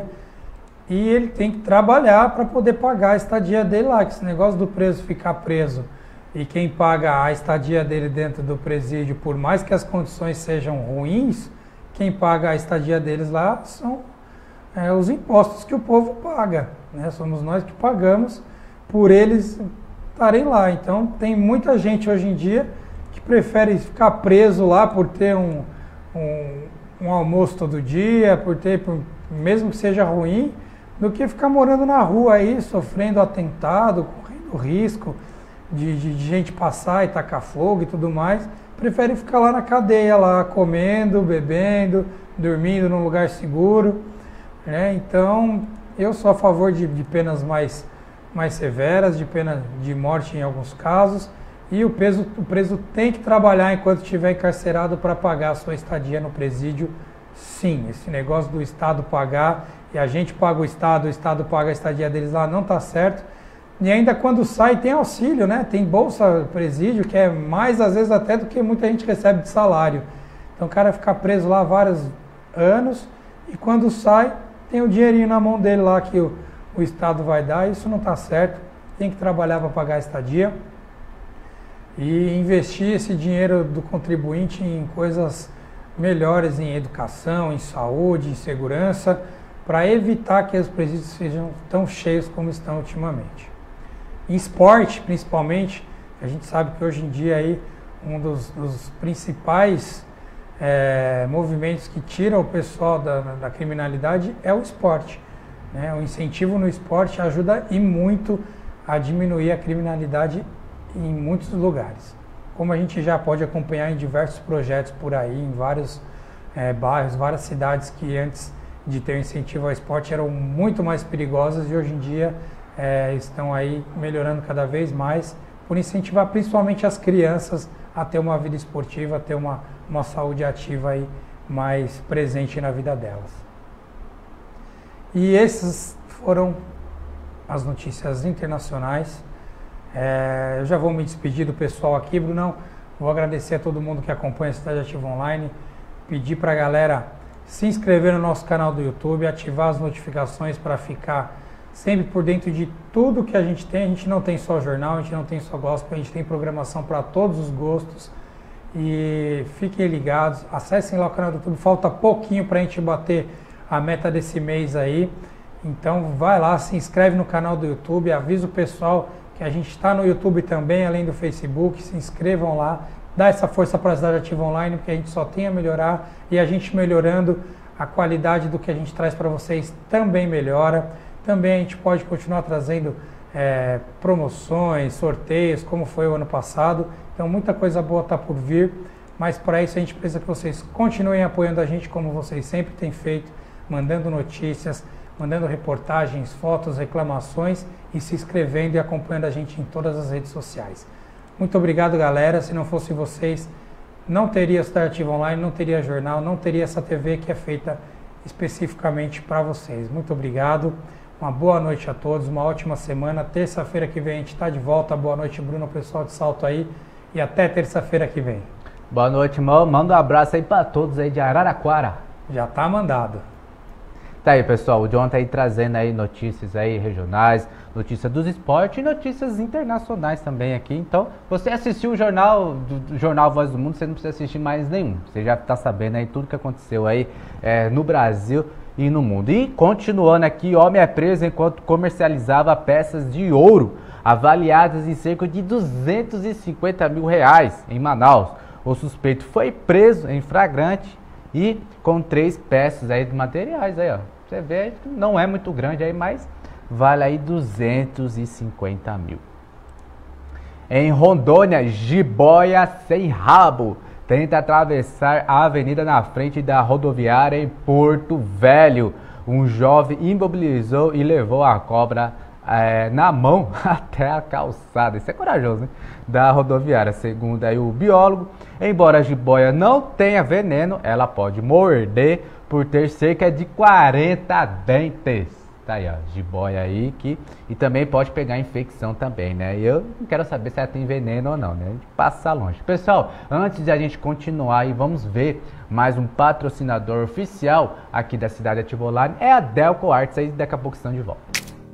e ele tem que trabalhar para poder pagar a estadia dele lá, que esse negócio do preso ficar preso e quem paga a estadia dele dentro do presídio, por mais que as condições sejam ruins, quem paga a estadia deles lá são é, os impostos que o povo paga. Né? Somos nós que pagamos por eles estarem lá. Então tem muita gente hoje em dia que prefere ficar preso lá por ter um, um, um almoço todo dia, por ter, por, mesmo que seja ruim, do que ficar morando na rua aí, sofrendo atentado, correndo risco de, de, de gente passar e tacar fogo e tudo mais. Prefere ficar lá na cadeia, lá comendo, bebendo, dormindo num lugar seguro. Né? Então, eu sou a favor de, de penas mais, mais severas, de pena de morte em alguns casos, e o preso, o preso tem que trabalhar enquanto estiver encarcerado para pagar a sua estadia no presídio, sim, esse negócio do Estado pagar e a gente paga o Estado, o Estado paga a estadia deles lá, não está certo. E ainda quando sai tem auxílio, né? Tem bolsa presídio, que é mais às vezes até do que muita gente recebe de salário. Então o cara fica preso lá vários anos e quando sai tem o dinheirinho na mão dele lá que o, o Estado vai dar. Isso não está certo, tem que trabalhar para pagar a estadia e investir esse dinheiro do contribuinte em coisas melhores, em educação, em saúde, em segurança, para evitar que os presídios sejam tão cheios como estão ultimamente. Em esporte, principalmente, a gente sabe que hoje em dia aí um dos, dos principais é, movimentos que tiram o pessoal da, da criminalidade é o esporte, né? O incentivo no esporte ajuda e muito a diminuir a criminalidade em muitos lugares. Como a gente já pode acompanhar em diversos projetos por aí, em vários é, bairros, várias cidades que antes de ter o incentivo ao esporte eram muito mais perigosas e hoje em dia é, estão aí melhorando cada vez mais por incentivar principalmente as crianças a ter uma vida esportiva, a ter uma, uma saúde ativa aí mais presente na vida delas. E essas foram as notícias internacionais. É, eu já vou me despedir do pessoal aqui, Brunão. Vou agradecer a todo mundo que acompanha a Cidade Ativa Online. Pedir para a galera se inscrever no nosso canal do YouTube, ativar as notificações para ficar sempre por dentro de tudo que a gente tem. A gente não tem só jornal, a gente não tem só gospel, a gente tem programação para todos os gostos. E fiquem ligados, acessem lá o canal do YouTube. Falta pouquinho para a gente bater a meta desse mês aí. Então vai lá, se inscreve no canal do YouTube, avisa o pessoal que a gente está no YouTube também, além do Facebook. Se inscrevam lá, dá essa força para a Cidade Ativa Online, porque a gente só tem a melhorar e a gente melhorando, a qualidade do que a gente traz para vocês também melhora. Também a gente pode continuar trazendo é, promoções, sorteios, como foi o ano passado. Então muita coisa boa está por vir, mas para isso a gente precisa que vocês continuem apoiando a gente como vocês sempre têm feito, mandando notícias, mandando reportagens, fotos, reclamações e se inscrevendo e acompanhando a gente em todas as redes sociais. Muito obrigado, galera. Se não fosse vocês, não teria Cidade Ativa Online, não teria jornal, não teria essa T V que é feita especificamente para vocês. Muito obrigado. Uma boa noite a todos, uma ótima semana. Terça-feira que vem a gente está de volta. Boa noite, Bruno, pessoal de Salto aí. E até terça-feira que vem. Boa noite, irmão. Manda um abraço aí para todos aí de Araraquara. Já tá mandado. Tá aí, pessoal, o John tá aí trazendo aí notícias aí regionais, notícias dos esportes e notícias internacionais também aqui. Então, você assistiu o jornal, do Jornal Voz do Mundo, você não precisa assistir mais nenhum. Você já tá sabendo aí tudo que aconteceu aí é, no Brasil e no mundo. E continuando aqui, homem é preso enquanto comercializava peças de ouro avaliadas em cerca de duzentos e cinquenta mil reais em Manaus. O suspeito foi preso em flagrante e com três peças aí de materiais aí, ó. Você vê, não é muito grande aí, mas vale aí duzentos e cinquenta mil. Em Rondônia, jiboia sem rabo tenta atravessar a avenida na frente da rodoviária em Porto Velho. Um jovem imobilizou e levou a cobra é, na mão até a calçada. Isso é corajoso, hein? Da rodoviária. Segundo aí o biólogo, embora a jiboia não tenha veneno, ela pode morder por ter cerca de quarenta dentes. Tá aí, ó, jiboia aí que e também pode pegar infecção também, né? E eu não quero saber se ela tem veneno ou não, né? A gente passa longe. Pessoal, antes de a gente continuar aí, vamos ver mais um patrocinador oficial aqui da Cidade Ativa Online, é a Delco Arts, aí daqui a pouco estão de volta.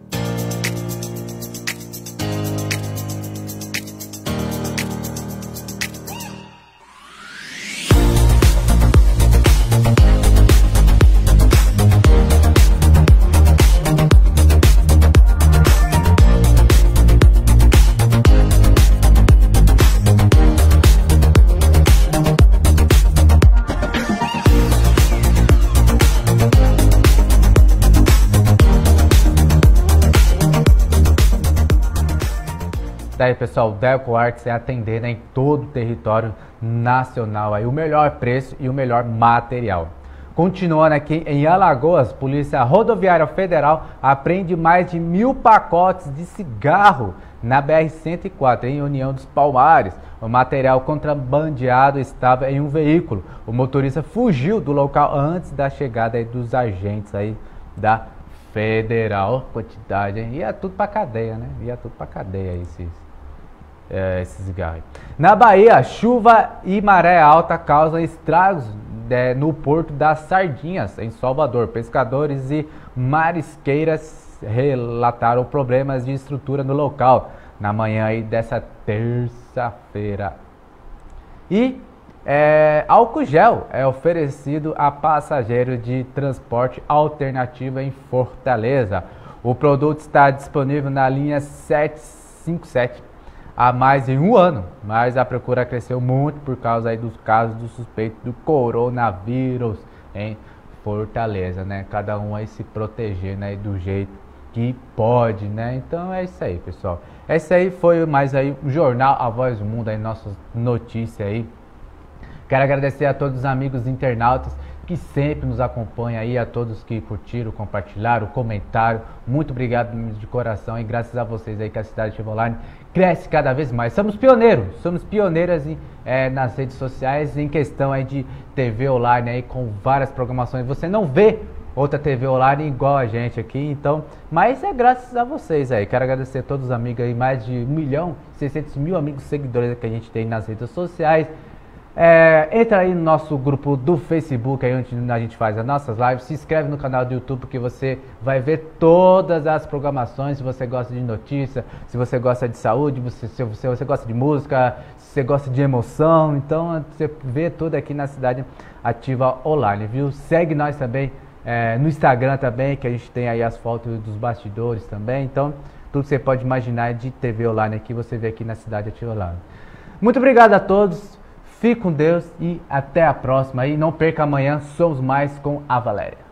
Daí, pessoal, o Delco Arts é atendendo em todo o território nacional aí o melhor preço e o melhor material. Continuando aqui em Alagoas, Polícia Rodoviária Federal apreende mais de mil pacotes de cigarro na B R cento e quatro, em União dos Palmares. O material contrabandeado estava em um veículo. O motorista fugiu do local antes da chegada aí dos agentes aí da Federal. Quantidade, hein? Ia tudo pra cadeia, né? Ia tudo pra cadeia esses, é, esses cigarros. Na Bahia, chuva e maré alta causam estragos é, no Porto das Sardinhas, em Salvador. Pescadores e marisqueiras relataram problemas de estrutura no local na manhã aí dessa terça-feira. E é, álcool gel é oferecido a passageiros de transporte alternativo em Fortaleza. O produto está disponível na linha setecentos e cinquenta e sete há mais de um ano, mas a procura cresceu muito por causa aí dos casos do suspeito do coronavírus em Fortaleza, né? Cada um aí se protegendo, né, do jeito que pode, né? Então é isso aí, pessoal. Esse aí foi mais aí o Jornal A Voz do Mundo, aí nossas notícias aí. Quero agradecer a todos os amigos internautas que sempre nos acompanham aí, a todos que curtiram, compartilharam, comentaram. Muito obrigado de coração e graças a vocês aí que a Cidade Ativa Online cresce cada vez mais. Somos pioneiros, somos pioneiras em, é, nas redes sociais em questão aí de T V online aí com várias programações. Você não vê outra T V online igual a gente aqui, então, mas é graças a vocês aí. Quero agradecer a todos os amigos aí, mais de um milhão e seiscentos mil amigos seguidores que a gente tem nas redes sociais. É, entra aí no nosso grupo do Facebook, aí onde a gente faz as nossas lives. Se inscreve no canal do YouTube, porque você vai ver todas as programações. Se você gosta de notícia, se você gosta de saúde, você, se você, você gosta de música, se você gosta de emoção, então você vê tudo aqui na Cidade Ativa Online, viu? Segue nós também é, no Instagram também, que a gente tem aí as fotos dos bastidores também. Então tudo que você pode imaginar de T V online aqui, você vê aqui na Cidade Ativa Online. Muito obrigado a todos. Fique com Deus e até a próxima. E não perca amanhã, Somos Mais com a Valéria.